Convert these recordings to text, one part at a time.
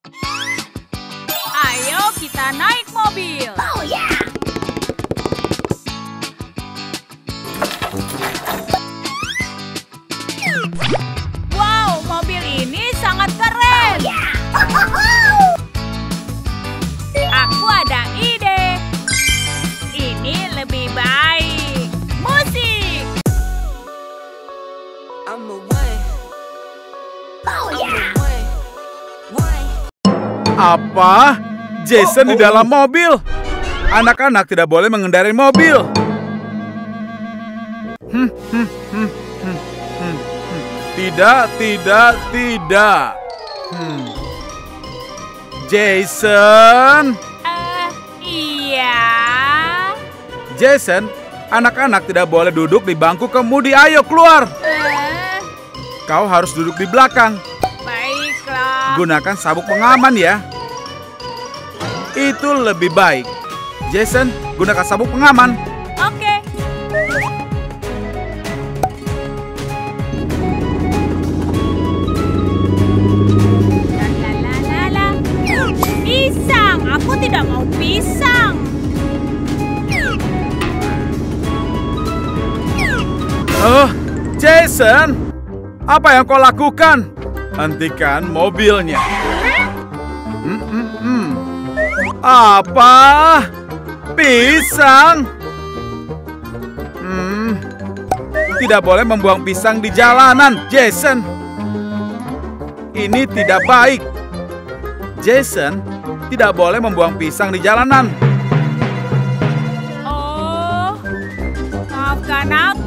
Ayo kita naik mobil. Oh ya. Wow, mobil ini sangat keren. Aku ada ide. Ini lebih baik. Musik. Oh ya. Apa? Jason di dalam mobil. Anak-anak tidak boleh mengendarai mobil. Tidak. Jason. Iya. Jason, anak-anak tidak boleh duduk di bangku kemudi. Ayo keluar. Kau harus duduk di belakang. Baiklah. Gunakan sabuk pengaman ya. Itu lebih baik. Jason, gunakan sabuk pengaman. Oke. Lalalala. Pisang, aku tidak mau pisang. Jason, apa yang kau lakukan? Hentikan mobilnya. Apa? Pisang? Tidak boleh membuang pisang di jalanan, Jason. Ini tidak baik. Jason, tidak boleh membuang pisang di jalanan. Oh, maafkan aku.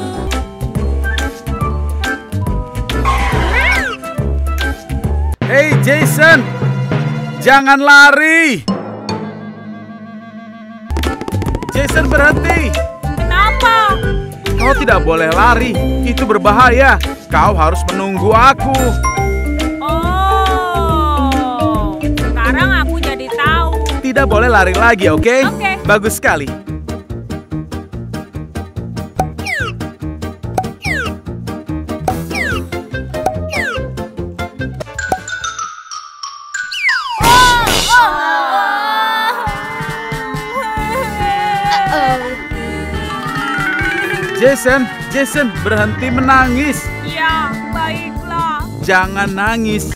Hei, Jason, jangan lari. Jason, berhenti. Kenapa? Kau tidak boleh lari, itu berbahaya. Kau harus menunggu aku. Oh, sekarang aku jadi tahu. Tidak boleh lari lagi, oke? Oke. Bagus sekali. Jason, berhenti menangis. Ya, baiklah. Jangan nangis.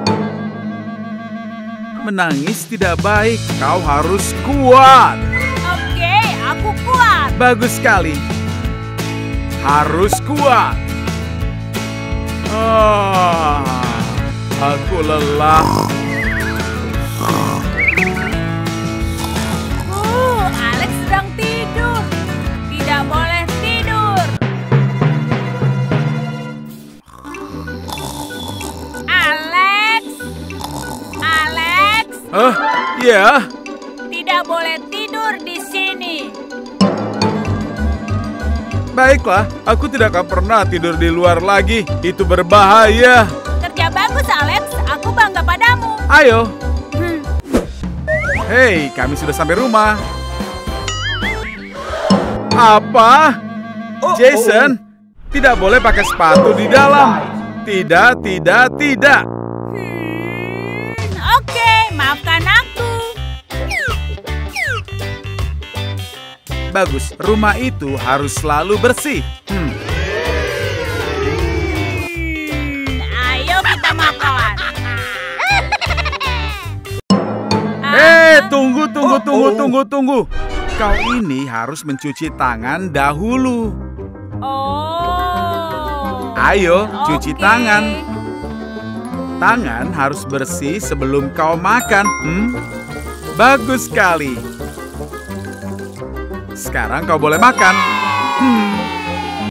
Menangis tidak baik. Kau harus kuat. Oke, aku kuat. Bagus sekali. Harus kuat. Aku lelah. Alex sedang tidur. Tidak boleh tidur. Alex. Ya. Tidak boleh tidur di sini. Baiklah, aku tidak akan pernah tidur di luar lagi. Itu berbahaya. Kerja bagus, Alex. Aku bangga padamu. Ayo. Hei, kami sudah sampai rumah. Apa? Jason, tidak boleh pakai sepatu di dalam. Tidak. Oke, maafkan aku. Bagus, rumah itu harus selalu bersih. Ayo kita makan. Tunggu. Kau ini harus mencuci tangan dahulu. Oh. Ayo, cuci Oke. tangan. Tangan harus bersih sebelum kau makan. Bagus sekali. Sekarang kau boleh makan.